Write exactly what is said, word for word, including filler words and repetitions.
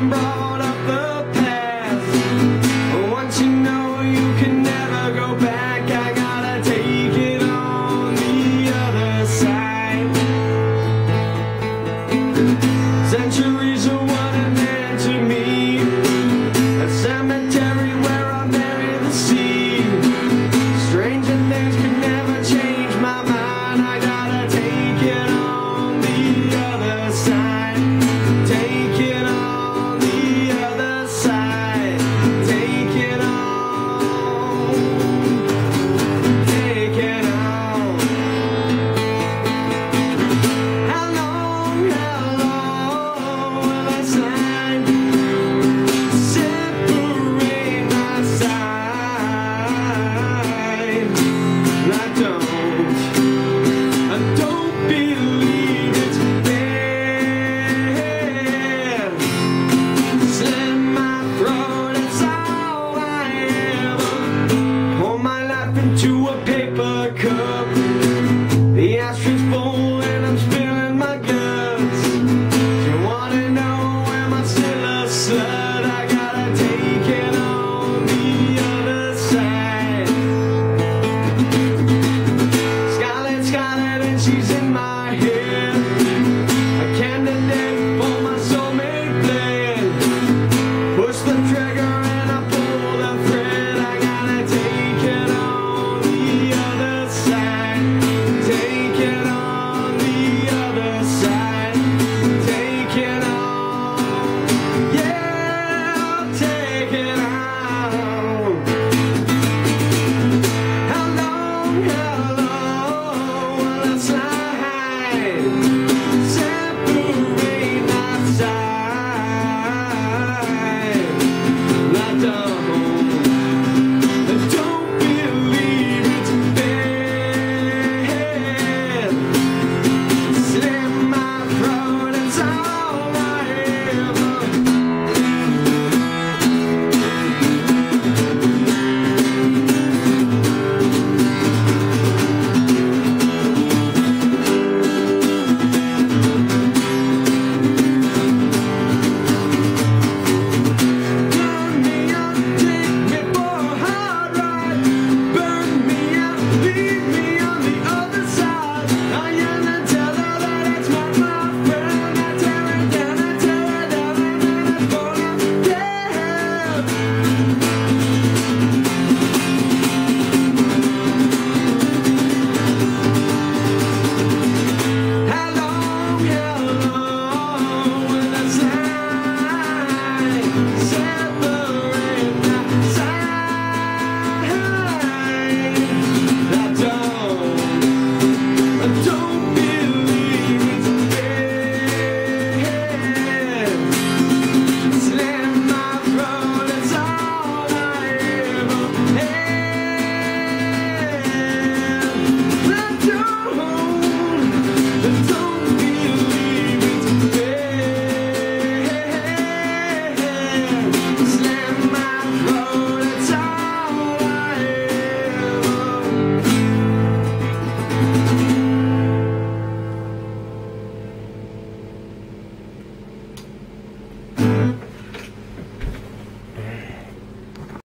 and brought up the past. Once you know you can never go back, I gotta take it on the other side. Centuries of what it meant to me, a cemetery where I bury the sea. Stranger things could never change my mind, I gotta take it on the other side. Take it on the other side. Take it on. Take it on. How long, how long will I stand? Separate my side. I don't, I don't believe it's fair. Slit my throat, it's all I ever. Pour my life into a paper cup. The ashtray's full and I'm spilling my guts. You wanna know, am I still a slut?